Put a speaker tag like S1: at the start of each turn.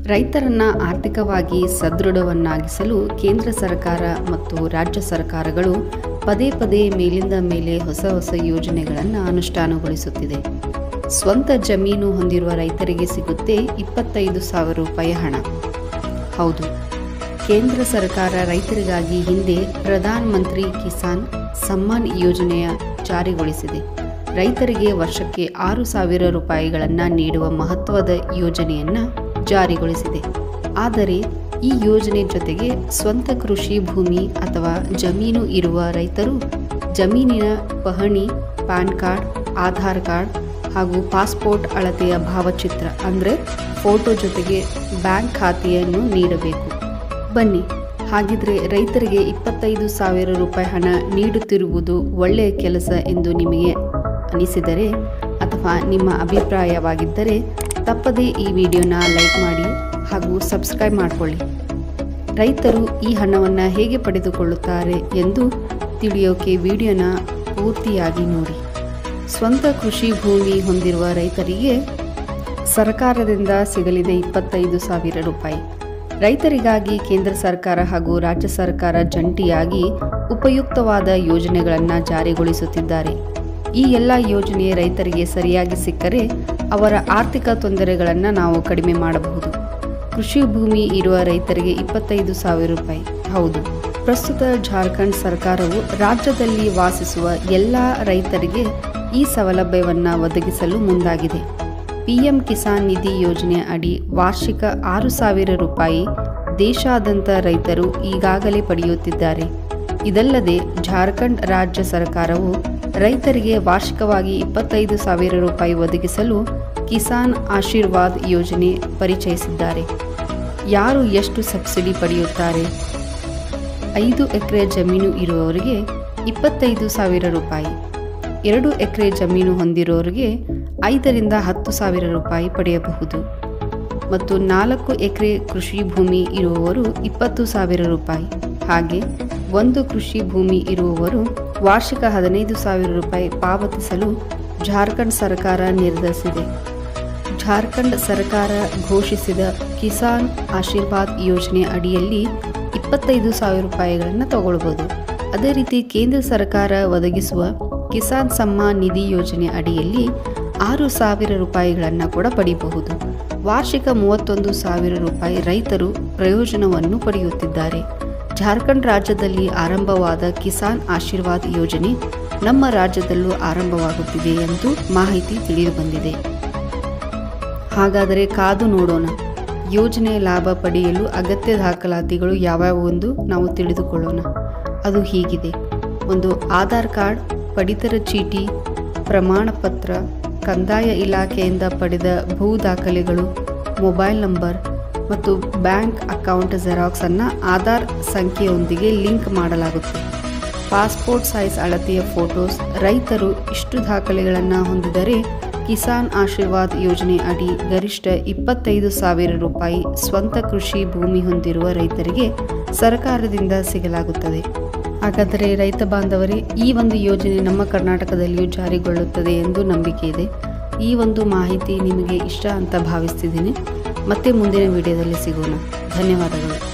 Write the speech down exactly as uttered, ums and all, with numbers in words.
S1: ರೈತರನ್ನ ಆರ್ಥಿಕವಾಗಿ ಸದೃಢವನ್ನಾಗಿಸಲು ಕೇಂದ್ರ ಸರ್ಕಾರ ಮತ್ತು ರಾಜ್ಯ ಸರ್ಕಾರಗಳು ಪದೇ ಪದೇ ಮೇಲಿಂದ ಮೇಲೆ ಹೊಸ ಹೊಸ ಯೋಜನೆಗಳನ್ನು ಅನುಷ್ಠಾನಗೊಳಿಸುತ್ತಿದೆ. ಸ್ವಂತ ಜಮೀನು ಹೊಂದಿರುವ ರೈತರಿಗೆ ಸಿಗುತ್ತೆ ಇಪ್ಪತ್ತೈದು ಸಾವಿರ ರೂಪಾಯಿ ಹಣ. ಹೌದು, ಕೇಂದ್ರ ಸರ್ಕಾರ ರೈತರಿಗಾಗಿ ಹಿಂದೆ ಪ್ರಧಾನ ಮಂತ್ರಿ ಕಿಸಾನ್ ಸಮ್ಮಾನ್ ಯೋಜನೆಯ ಜಾರಿಗೊಳಿಸಿದೆ. ರೈತರಿಗೆ ವರ್ಷಕ್ಕೆ ಆರು ಸಾವಿರ ರೂಪಾಯಿಗಳನ್ನು ನೀಡುವ ಮಹತ್ವದ ಯೋಜನೆಯನ್ನು ಜಾರಿಗೊಳಿಸಿದೆ. ಆದರೆ ಈ ಯೋಜನೆ ಜೊತೆಗೆ ಸ್ವಂತ ಕೃಷಿ ಭೂಮಿ ಅಥವಾ ಜಮೀನು ಇರುವ ರೈತರು ಜಮೀನಿನ ಪಹಣಿ, ಪ್ಯಾನ್ ಕಾರ್ಡ್, ಆಧಾರ್ ಕಾರ್ಡ್ ಹಾಗೂ ಪಾಸ್ಪೋರ್ಟ್ ಅಳತೆಯ ಭಾವಚಿತ್ರ ಅಂದರೆ ಫೋಟೋ ಜೊತೆಗೆ ಬ್ಯಾಂಕ್ ಖಾತೆಯನ್ನು ನೀಡಬೇಕು. ಬನ್ನಿ, ಹಾಗಿದ್ರೆ ರೈತರಿಗೆ ಇಪ್ಪತ್ತೈದು ಸಾವಿರ ರೂಪಾಯಿ ಹಣ ನೀಡುತ್ತಿರುವುದು ಒಳ್ಳೆಯ ಕೆಲಸ ಎಂದು ನಿಮಗೆ ಅನಿಸಿದರೆ ಅಥವಾ ನಿಮ್ಮ ಅಭಿಪ್ರಾಯವಾಗಿದ್ದರೆ ತಪ್ಪದೇ ಈ ವಿಡಿಯೋನ ಲೈಕ್ ಮಾಡಿ ಹಾಗೂ ಸಬ್ಸ್ಕ್ರೈಬ್ ಮಾಡಿಕೊಳ್ಳಿ. ರೈತರು ಈ ಹಣವನ್ನು ಹೇಗೆ ಪಡೆದುಕೊಳ್ಳುತ್ತಾರೆ ಎಂದು ತಿಳಿಯೋಕೆ ವಿಡಿಯೋನ ಪೂರ್ತಿಯಾಗಿ ನೋಡಿ. ಸ್ವಂತ ಕೃಷಿ ಭೂಮಿ ಹೊಂದಿರುವ ರೈತರಿಗೆ ಸರ್ಕಾರದಿಂದ ಸಿಗಲಿದೆ ಇಪ್ಪತ್ತೈದು ಸಾವಿರ ರೂಪಾಯಿ. ರೈತರಿಗಾಗಿ ಕೇಂದ್ರ ಸರ್ಕಾರ ಹಾಗೂ ರಾಜ್ಯ ಸರ್ಕಾರ ಜಂಟಿಯಾಗಿ ಉಪಯುಕ್ತವಾದ ಯೋಜನೆಗಳನ್ನು ಜಾರಿಗೊಳಿಸುತ್ತಿದ್ದಾರೆ. ಈ ಎಲ್ಲ ಯೋಜನೆ ರೈತರಿಗೆ ಸರಿಯಾಗಿ ಸಿಕ್ಕರೆ ಅವರ ಆರ್ಥಿಕ ತೊಂದರೆಗಳನ್ನು ನಾವು ಕಡಿಮೆ ಮಾಡಬಹುದು. ಕೃಷಿ ಭೂಮಿ ಇರುವ ರೈತರಿಗೆ ಇಪ್ಪತ್ತೈದು ಸಾವಿರ ರೂಪಾಯಿ. ಹೌದು, ಪ್ರಸ್ತುತ ಜಾರ್ಖಂಡ್ ಸರ್ಕಾರವು ರಾಜ್ಯದಲ್ಲಿ ವಾಸಿಸುವ ಎಲ್ಲ ರೈತರಿಗೆ ಈ ಸೌಲಭ್ಯವನ್ನು ಒದಗಿಸಲು ಮುಂದಾಗಿದೆ. ಪಿಎಂ ಕಿಸಾನ್ ನಿಧಿ ಯೋಜನೆ ಅಡಿ ವಾರ್ಷಿಕ ಆರು ಸಾವಿರ ರೂಪಾಯಿ ದೇಶಾದ್ಯಂತ ರೈತರು ಈಗಾಗಲೇ ಪಡೆಯುತ್ತಿದ್ದಾರೆ. ಇದಲ್ಲದೆ ಜಾರ್ಖಂಡ್ ರಾಜ್ಯ ಸರ್ಕಾರವು ರೈತರಿಗೆ ವಾರ್ಷಿಕವಾಗಿ ಇಪ್ಪತ್ತೈದು ಸಾವಿರ ರೂಪಾಯಿ ಒದಗಿಸಲು ಕಿಸಾನ್ ಆಶೀರ್ವಾದ್ ಯೋಜನೆ ಪರಿಚಯಿಸಿದ್ದಾರೆ. ಯಾರು ಎಷ್ಟು ಸಬ್ಸಿಡಿ ಪಡೆಯುತ್ತಾರೆ? ಐದು ಎಕರೆ ಜಮೀನು ಇರುವವರಿಗೆ ಇಪ್ಪತ್ತೈದು ಸಾವಿರ ರೂಪಾಯಿ, ಎರಡು ಎಕರೆ ಜಮೀನು ಹೊಂದಿರುವವರಿಗೆ ಐದರಿಂದ ಹತ್ತು ಸಾವಿರ ರೂಪಾಯಿ ಪಡೆಯಬಹುದು ಮತ್ತು ನಾಲ್ಕು ಎಕರೆ ಕೃಷಿ ಭೂಮಿ ಇರುವವರು ಇಪ್ಪತ್ತು ಸಾವಿರ ರೂಪಾಯಿ. ಹಾಗೆ ಒಂದು ಕೃಷಿ ಭೂಮಿ ಇರುವವರು ವಾರ್ಷಿಕ ಹದಿನೈದು ಸಾವಿರ ರೂಪಾಯಿ ಪಾವತಿಸಲು ಜಾರ್ಖಂಡ್ ಸರ್ಕಾರ ನಿರ್ಧರಿಸಿದೆ. ಜಾರ್ಖಂಡ್ ಸರ್ಕಾರ ಘೋಷಿಸಿದ ಕಿಸಾನ್ ಆಶೀರ್ವಾದ್ ಯೋಜನೆ ಅಡಿಯಲ್ಲಿ ಇಪ್ಪತ್ತೈದು ಸಾವಿರ ರೂಪಾಯಿಗಳನ್ನು ತಗೊಳ್ಬೋದು. ಅದೇ ರೀತಿ ಕೇಂದ್ರ ಸರ್ಕಾರ ಒದಗಿಸುವ ಕಿಸಾನ್ ಸಮ್ಮಾನ್ ನಿಧಿ ಯೋಜನೆ ಅಡಿಯಲ್ಲಿ ಆರು ಸಾವಿರ ರೂಪಾಯಿಗಳನ್ನು ಕೂಡ ಪಡೆಯಬಹುದು. ವಾರ್ಷಿಕ ಮೂವತ್ತೊಂದು ಸಾವಿರ ರೂಪಾಯಿ ರೈತರು ಪ್ರಯೋಜನವನ್ನು ಪಡೆಯುತ್ತಿದ್ದಾರೆ. ಜಾರ್ಖಂಡ್ ರಾಜ್ಯದಲ್ಲಿ ಆರಂಭವಾದ ಕಿಸಾನ್ ಆಶೀರ್ವಾದ್ ಯೋಜನೆ ನಮ್ಮ ರಾಜ್ಯದಲ್ಲೂ ಆರಂಭವಾಗುತ್ತಿದೆ ಎಂದು ಮಾಹಿತಿ ತಿಳಿದುಬಂದಿದೆ. ಹಾಗಾದರೆ ಕಾದು ನೋಡೋಣ. ಯೋಜನೆ ಲಾಭ ಪಡೆಯಲು ಅಗತ್ಯ ದಾಖಲಾತಿಗಳು ಯಾವ್ಯಾವು ಎಂದು ನಾವು ತಿಳಿದುಕೊಳ್ಳೋಣ. ಅದು ಹೀಗಿದೆ: ಒಂದು, ಆಧಾರ್ ಕಾರ್ಡ್, ಪಡಿತರ ಚೀಟಿ, ಪ್ರಮಾಣ ಪತ್ರ, ಕಂದಾಯ ಇಲಾಖೆಯಿಂದ ಪಡೆದ ಭೂ ದಾಖಲೆಗಳು, ಮೊಬೈಲ್ ನಂಬರ್ ಮತ್ತು ಬ್ಯಾಂಕ್ ಅಕೌಂಟ್ ಜೆರಾಕ್ಸ್ ಅನ್ನು ಆಧಾರ್ ಸಂಖ್ಯೆಯೊಂದಿಗೆ ಲಿಂಕ್ ಮಾಡಲಾಗುತ್ತೆ. ಪಾಸ್ಪೋರ್ಟ್ ಸೈಜ್ ಅಳತೆಯ ಫೋಟೋಸ್. ರೈತರು ಇಷ್ಟು ದಾಖಲೆಗಳನ್ನು ಹೊಂದಿದರೆ ಕಿಸಾನ್ ಆಶೀರ್ವಾದ್ ಯೋಜನೆ ಅಡಿ ಗರಿಷ್ಠ ಇಪ್ಪತ್ತೈದು ಸಾವಿರ ರೂಪಾಯಿ ಸ್ವಂತ ಕೃಷಿ ಭೂಮಿ ಹೊಂದಿರುವ ರೈತರಿಗೆ ಸರ್ಕಾರದಿಂದ ಸಿಗಲಾಗುತ್ತದೆ. ಹಾಗಾದರೆ ರೈತ ಬಾಂಧವರೇ, ಈ ಒಂದು ಯೋಜನೆ ನಮ್ಮ ಕರ್ನಾಟಕದಲ್ಲಿಯೂ ಜಾರಿಗೊಳ್ಳುತ್ತದೆ ಎಂದು ನಂಬಿಕೆ ಇದೆ. ಈ ಒಂದು ಮಾಹಿತಿ ನಿಮಗೆ ಇಷ್ಟ ಅಂತ ಭಾವಿಸ್ತಿದ್ದೀನಿ. ಮತ್ತೆ ಮುಂದಿನ ವಿಡಿಯೋದಲ್ಲಿ ಸಿಗೋಣ. ಧನ್ಯವಾದಗಳು.